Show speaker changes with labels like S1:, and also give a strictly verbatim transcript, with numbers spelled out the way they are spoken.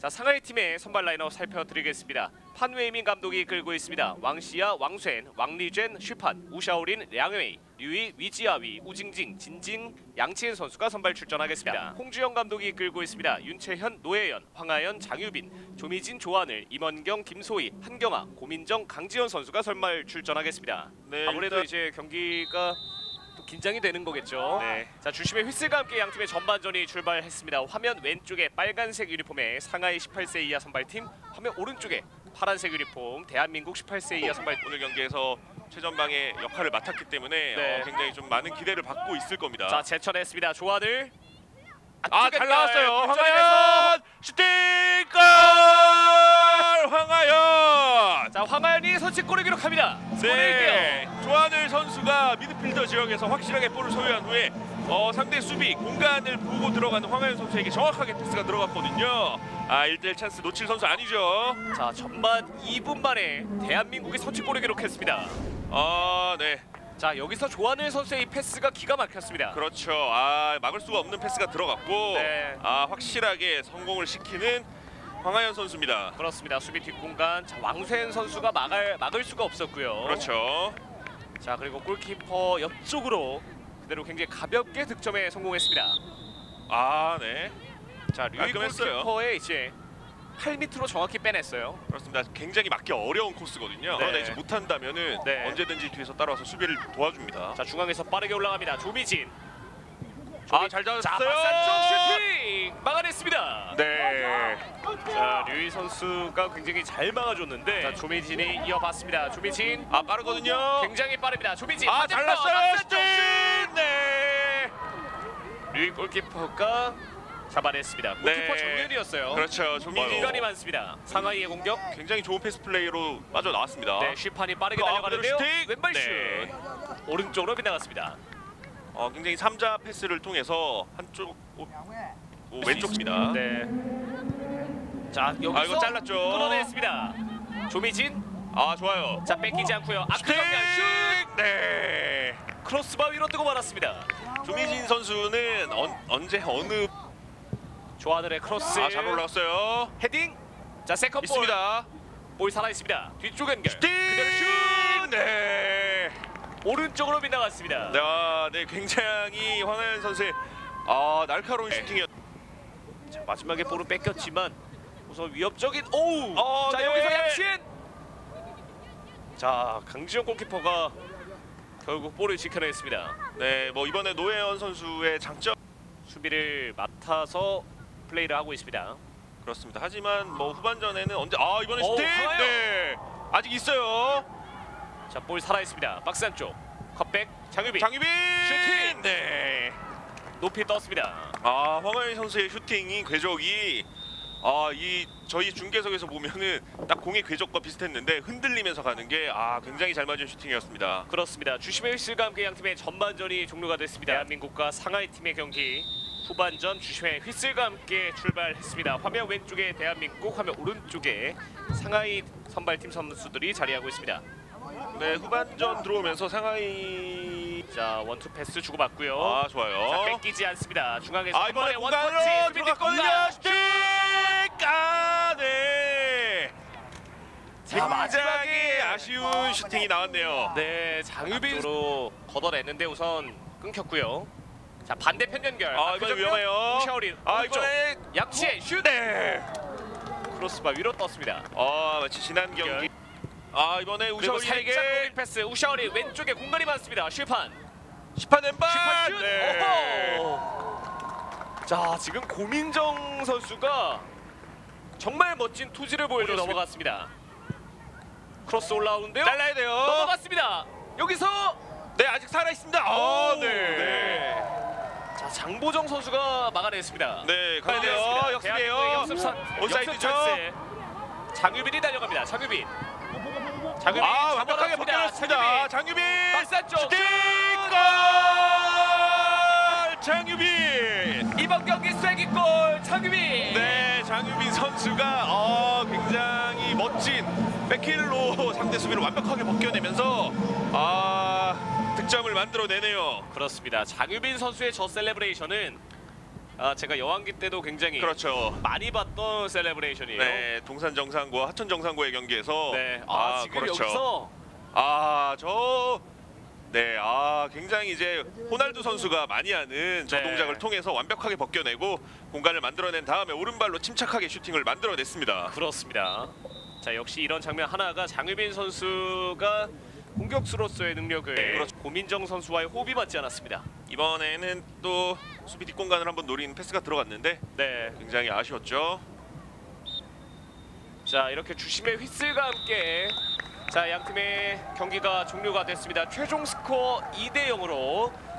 S1: 자, 상하이 팀의 선발 라인업 살펴드리겠습니다. 판웨이민 감독이 이끌고 있습니다. 왕시야, 왕쐐, 왕리젠, 슈판, 우샤오린, 량웨이, 류이, 위지아위, 우징징, 진징, 양치은 선수가 선발 출전하겠습니다. 홍주영 감독이 이끌고 있습니다. 윤채현, 노혜연, 황하연, 장유빈, 조미진, 조하늘, 임원경, 김소희, 한경아, 고민정, 강지현 선수가 선발 출전하겠습니다.
S2: 네,
S1: 아무래도
S2: 일단...
S1: 이제 경기가 또 긴장이 되는 거겠죠. 네. 자, 주심의 휘슬과 함께 양팀의 전반전이 출발했습니다. 화면 왼쪽에 빨간색 유니폼의 상하이 십팔 세 이하 선발팀, 화면 오른쪽에 파란색 유니폼 대한민국 십팔 세 이하 선발.
S2: 오늘 경기에서 최전방의 역할을 맡았기 때문에
S1: 네.
S2: 어, 굉장히 좀 많은 기대를 받고 있을 겁니다.
S1: 자, 제쳐냈습니다. 조하늘.
S2: 아, 잘 나왔어요.
S1: 황하연
S2: 황하연 슈팅 골! 황하연.
S1: 자, 황하연이 선취골을 기록합니다.
S2: 네. 조하늘 선수가 미드필더 지역에서 확실하게 볼을 소유한 후에 어, 상대 수비 공간을 보고 들어가는 황하연 선수에게 정확하게 패스가 들어갔거든요. 아, 일 대 일 찬스 놓칠 선수 아니죠.
S1: 자, 전반 이 분 만에 대한민국이 선취골을 기록했습니다.
S2: 아, 네.
S1: 자, 여기서 조하늘 선수의 이 패스가 기가 막혔습니다.
S2: 그렇죠. 아, 막을 수가 없는 패스가 들어갔고
S1: 네.
S2: 아, 확실하게 성공을 시키는 황하연 선수입니다.
S1: 그렇습니다. 수비 뒷공간. 자, 왕쐐 선수가 막을 막을 수가 없었고요.
S2: 그렇죠.
S1: 자, 그리고 골키퍼 옆쪽으로 그대로 굉장히 가볍게 득점에 성공했습니다.
S2: 아, 네.
S1: 자, 류이
S2: 깔끔했어요.
S1: 골키퍼의 이제 팔 미터로 정확히 빼냈어요.
S2: 그렇습니다. 굉장히 막기 어려운 코스거든요.
S1: 네.
S2: 그러나 이제 못한다면은
S1: 네.
S2: 언제든지 뒤에서 따라와서 수비를 도와줍니다.
S1: 자, 중앙에서 빠르게 올라갑니다. 조미진.
S2: 아, 잘
S1: 자,
S2: 잡았어요.
S1: 박산 쪽 슈팅 막아냈습니다.
S2: 네.
S1: 자, 류이 선수가 굉장히 잘 막아줬는데 자, 조미진이 이어봤습니다. 조미진.
S2: 아, 빠르거든요.
S1: 굉장히 빠릅니다. 조미진.
S2: 아,
S1: 반대편,
S2: 잘났어요.
S1: 박산 쪽
S2: 슈팅. 네.
S1: 류이 골키퍼가 잡아냈습니다. 골키퍼
S2: 네.
S1: 정면이었어요.
S2: 그렇죠. 조민진
S1: 공간이 많습니다. 상하이의 공격.
S2: 굉장히 좋은 패스 플레이로 빠져 나왔습니다.
S1: 네, 슈판이 빠르게
S2: 아,
S1: 달려가는데요.
S2: 그대로 슈팅!
S1: 왼발 슛.
S2: 네.
S1: 오른쪽으로 빗나갔습니다.
S2: 어, 굉장히 삼자 패스를 통해서 한쪽 오, 오, 왼쪽입니다.
S1: 네. 자, 여기서
S2: 아, 이거 잘랐죠.
S1: 끊어냈습니다. 조미진.
S2: 아, 좋아요.
S1: 자, 뺏기지 않고요. 아크
S2: 슈팅!
S1: 정면 슛.
S2: 네.
S1: 크로스바 위로 뜨고 말았습니다.
S2: 조민진 선수는 언, 언제 어느
S1: 조하늘의 크로스.
S2: 아, 잘 올라갔어요.
S1: 헤딩. 자, 세컨볼.
S2: 있습니다.
S1: 볼 살아 있습니다. 뒤쪽 연결.
S2: 슈팅!
S1: 그대로 슛.
S2: 네.
S1: 오른쪽으로 빗나갔습니다.
S2: 네, 아, 네, 굉장히 황하연 선수의 아, 날카로운
S1: 네.
S2: 슈팅이었.
S1: 자, 마지막에 볼은 뺏겼지만 우선 위협적인 오우.
S2: 어,
S1: 자,
S2: 네.
S1: 여기서 양신. 자, 강지영 골키퍼가 결국 볼을 지켜냈습니다.
S2: 네, 뭐 이번에 노혜연 선수의 장점
S1: 수비를 맡아서 플레이를 하고 있습니다.
S2: 그렇습니다. 하지만 뭐 후반전에는 언제 아, 이번에
S1: 어우,
S2: 슈팅.
S1: 황하연.
S2: 네. 아직 있어요.
S1: 자, 볼 살아 있습니다. 박스 안쪽. 컵백 장유빈.
S2: 장유빈
S1: 슈팅!
S2: 네.
S1: 높이 떴습니다.
S2: 아, 황하연 선수의 슈팅이 궤적이 아, 이 저희 중계석에서 보면은 딱 공의 궤적과 비슷했는데 흔들리면서 가는 게 아, 굉장히 잘 맞은 슈팅이었습니다.
S1: 그렇습니다. 주심의 휘슬과 함께 양팀의 전반전이 종료가 됐습니다. 대한민국과 상하이 팀의 경기 후반전 주심의 휘슬과 함께 출발했습니다. 화면 왼쪽에 대한민국, 화면 오른쪽에 상하이 선발팀 선수들이 자리하고 있습니다.
S2: 네, 후반전 들어오면서 상하이
S1: 자, 원투 패스 주고받고요.
S2: 아,
S1: 자,
S2: 좋아요.
S1: 뺏기지 않습니다. 중앙에서
S2: 아,
S1: 한
S2: 이번에
S1: 번에
S2: 공간으로
S1: 원터치 수비
S2: 들어갔거든요.
S1: 뒷공간.
S2: 슈팅! 아, 네.
S1: 자, 마지막에
S2: 굉장히 아쉬운 슈팅이 나왔네요.
S1: 네, 장유빈으로 걷어냈는데 우선 끊겼고요. 자, 반대편 연결.
S2: 아, 이번에 위험해요.
S1: 우샤오린.
S2: 아,
S1: 오른쪽.
S2: 이번에
S1: 양치의 슛.
S2: 네.
S1: 크로스바 위로 떴습니다.
S2: 아, 마치 지난 경기. 아, 이번에
S1: 그리고
S2: 우샤오리에게
S1: 살짝 로빙 패스. 우샤오린 왼쪽에 공간이 많습니다. 슈판.
S2: 시판 왼발.
S1: 슈판 슛.
S2: 네.
S1: 오호. 자, 지금 고민정 선수가 정말 멋진 투지를 보여줘 넘어갔습니다. 크로스 올라오는데요.
S2: 잘라야 돼요.
S1: 넘어갔습니다. 여기서
S2: 네, 아직 살아 있습니다. 아, 네.
S1: 네. 자, 장보정 선수가 막아냈습니다.
S2: 네, 가야 돼요.
S1: 대한민국의
S2: 역습이에요.
S1: 역습선.
S2: 온사이드죠.
S1: 역습 찬스. 장유빈이 달려갑니다. 장유빈. 장유빈.
S2: 아, 완벽하게 벗겨냈습니다. 장유빈.
S1: 박스 안쪽.
S2: 슈팅! 골! 장유빈.
S1: 이번 경기 쐐기골 장유빈.
S2: 네, 장유빈 선수가 어, 굉장히 멋진 백힐로 상대 수비를 완벽하게 벗겨내면서 아, 득점을 만들어내네요.
S1: 그렇습니다. 장유빈 선수의 저 셀레브레이션은 아, 제가 여왕기 때도 굉장히
S2: 그렇죠.
S1: 많이 봤던 셀레브레이션이에요.
S2: 네, 동산 정상구와 하천 정상구의 경기에서
S1: 네. 아, 지금
S2: 그렇죠.
S1: 여기서
S2: 아, 저 네, 아 굉장히 이제 호날두 선수가 많이 하는 저
S1: 네.
S2: 동작을 통해서 완벽하게 벗겨내고 공간을 만들어낸 다음에 오른발로 침착하게 슈팅을 만들어냈습니다.
S1: 그렇습니다. 자, 역시 이런 장면 하나가 장유빈 선수가 공격수로서의 능력을
S2: 네. 그렇죠.
S1: 고민정 선수와의 호흡이 맞지 않았습니다.
S2: 이번에는 또 수비 뒷공간을 한번 노린 패스가 들어갔는데
S1: 네.
S2: 굉장히 아쉬웠죠.
S1: 자, 이렇게 주심의 휘슬과 함께 자, 양 팀의 경기가 종료가 됐습니다. 최종 스코어 이 대 영으로